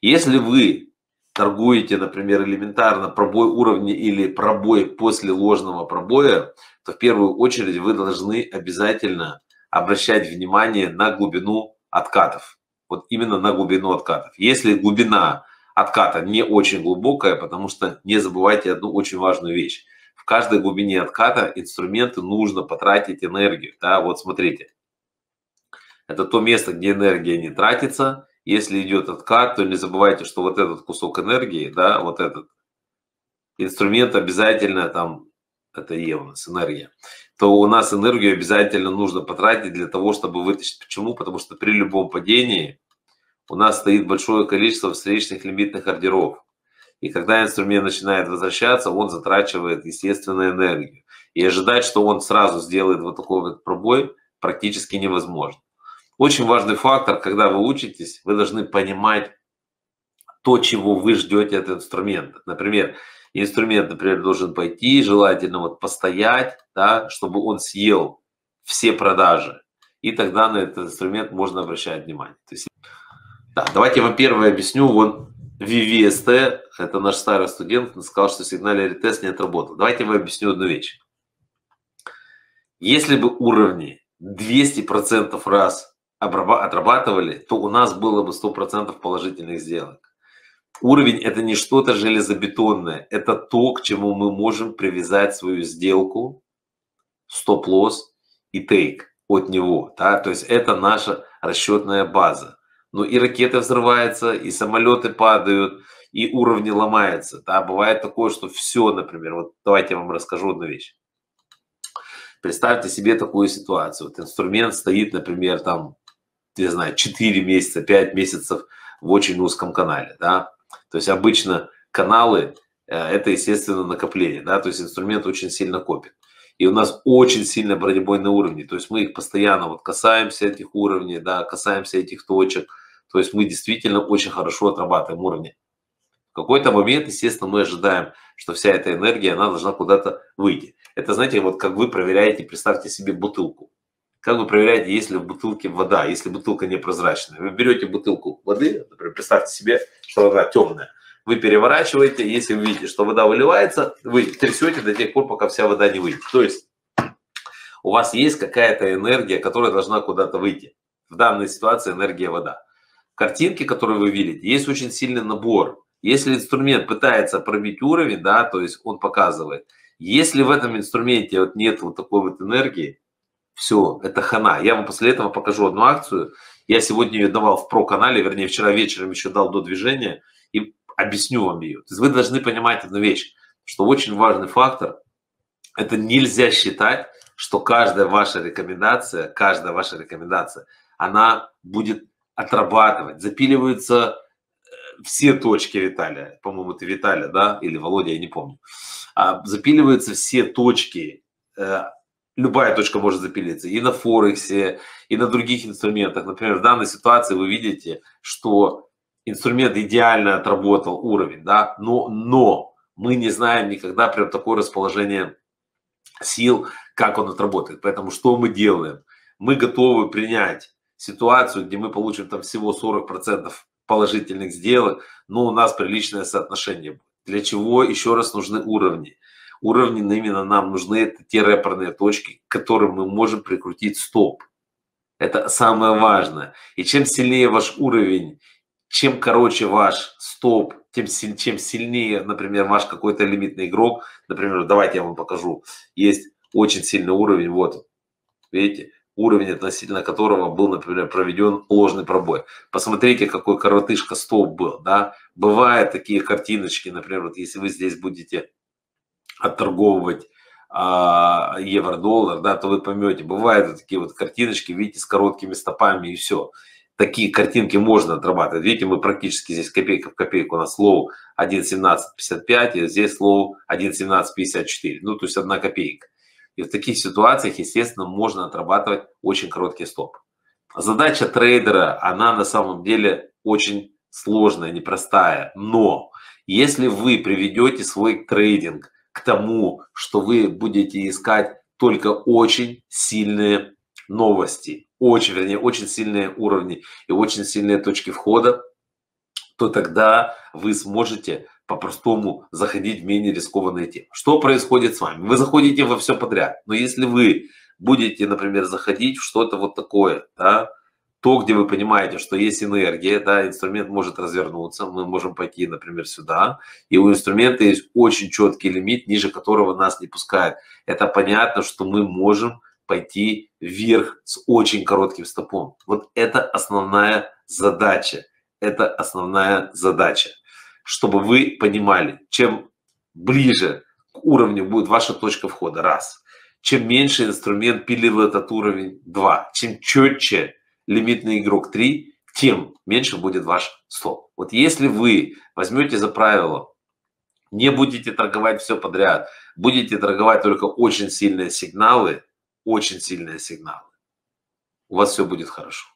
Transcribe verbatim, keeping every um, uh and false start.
Если вы торгуете, например, элементарно пробой уровня или пробой после ложного пробоя, то в первую очередь вы должны обязательно обращать внимание на глубину откатов. Вот именно на глубину откатов. Если глубина отката не очень глубокая, потому что не забывайте одну очень важную вещь. В каждой глубине отката инструменты нужно потратить энергию. Да? Вот смотрите. Это то место, где энергия не тратится. Если идет откат, то не забывайте, что вот этот кусок энергии, да, вот этот инструмент обязательно там, это Е у нас энергия, то у нас энергию обязательно нужно потратить для того, чтобы вытащить. Почему? Потому что при любом падении у нас стоит большое количество встречных лимитных ордеров. И когда инструмент начинает возвращаться, он затрачивает, естественно, энергию. И ожидать, что он сразу сделает вот такой вот пробой, практически невозможно. Очень важный фактор, когда вы учитесь, вы должны понимать то, чего вы ждете от инструмента. Например, инструмент, например, должен пойти, желательно вот постоять, да, чтобы он съел все продажи. И тогда на этот инструмент можно обращать внимание. То есть, да, давайте я вам первое объясню. Вот ви ви эс ти, это наш старый студент, он сказал, что сигнальный ретест не отработал. Давайте я вам объясню одну вещь. Если бы уровни двести процентов раз отрабатывали, то у нас было бы сто процентов положительных сделок. Уровень это не что-то железобетонное, это то, к чему мы можем привязать свою сделку, стоп-лосс и тейк от него. Да? То есть это наша расчетная база. Но и ракеты взрываются, и самолеты падают, и уровни ломаются. Да? Бывает такое, что все, например, вот давайте я вам расскажу одну вещь. Представьте себе такую ситуацию. Вот инструмент стоит, например, там, не знаю, четыре месяца, пять месяцев в очень узком канале, да. То есть обычно каналы это, естественно, накопление, да, то есть инструмент очень сильно копит. И у нас очень сильно бронебойные уровни, то есть мы их постоянно вот касаемся этих уровней, да, касаемся этих точек, то есть мы действительно очень хорошо отрабатываем уровни. В какой-то момент, естественно, мы ожидаем, что вся эта энергия, она должна куда-то выйти. Это, знаете, вот как вы проверяете, представьте себе бутылку. Как вы проверяете, есть ли в бутылке вода, если бутылка непрозрачная? Вы берете бутылку воды, например, представьте себе, что она темная. Вы переворачиваете, если вы видите, что вода выливается, вы трясете до тех пор, пока вся вода не выйдет. То есть у вас есть какая-то энергия, которая должна куда-то выйти. В данной ситуации энергия вода. В картинке, которую вы видите, есть очень сильный набор. Если инструмент пытается пробить уровень, да, то есть он показывает. Если в этом инструменте вот нет вот такой вот энергии, все, это хана. Я вам после этого покажу одну акцию. Я сегодня ее давал в про-канале, вернее, вчера вечером еще дал до движения и объясню вам ее. То есть вы должны понимать одну вещь, что очень важный фактор – это нельзя считать, что каждая ваша рекомендация, каждая ваша рекомендация, она будет отрабатывать. Запиливаются все точки Виталия, по-моему, это Виталия, да, или Володя, я не помню. Запиливаются все точки. Любая точка может запилиться и на Форексе, и на других инструментах. Например, в данной ситуации вы видите, что инструмент идеально отработал уровень, да, но, но мы не знаем никогда прям такое расположение сил, как он отработает. Поэтому что мы делаем? Мы готовы принять ситуацию, где мы получим там всего сорок процентов положительных сделок, но у нас приличное соотношение. Для чего еще раз нужны уровни? Уровни именно нам нужны, это те рэперные точки, к которым мы можем прикрутить стоп. Это самое важное. И чем сильнее ваш уровень, чем короче ваш стоп, тем чем сильнее, например, ваш какой-то лимитный игрок. Например, давайте я вам покажу. Есть очень сильный уровень, вот, видите, уровень, относительно которого был, например, проведен ложный пробой. Посмотрите, какой коротышка стоп был, да. Бывают такие картиночки, например, вот если вы здесь будете отторговывать а, евро-доллар, да, то вы поймете, бывают вот такие вот картиночки, видите, с короткими стопами и все. Такие картинки можно отрабатывать. Видите, мы практически здесь копейка в копейку, у нас лоу один семнадцать пятьдесят пять, и здесь лоу один семнадцать пятьдесят четыре, ну, то есть одна копейка. И в таких ситуациях, естественно, можно отрабатывать очень короткий стоп. Задача трейдера, она на самом деле очень сложная, непростая, но если вы приведете свой трейдинг к тому, что вы будете искать только очень сильные новости, очень, вернее, очень сильные уровни и очень сильные точки входа, то тогда вы сможете по-простому заходить в менее рискованные темы. Что происходит с вами? Вы заходите во все подряд, но если вы будете, например, заходить в что-то вот такое, да, то, где вы понимаете, что есть энергия, да, инструмент может развернуться, мы можем пойти, например, сюда, и у инструмента есть очень четкий лимит, ниже которого нас не пускают. Это понятно, что мы можем пойти вверх с очень коротким стопом. Вот это основная задача. Это основная задача. Чтобы вы понимали, чем ближе к уровню будет ваша точка входа, раз. Чем меньше инструмент пилил этот уровень, два. Чем четче лимитный игрок, три, тем меньше будет ваш стоп. Вот если вы возьмете за правило, не будете торговать все подряд, будете торговать только очень сильные сигналы, очень сильные сигналы, у вас все будет хорошо.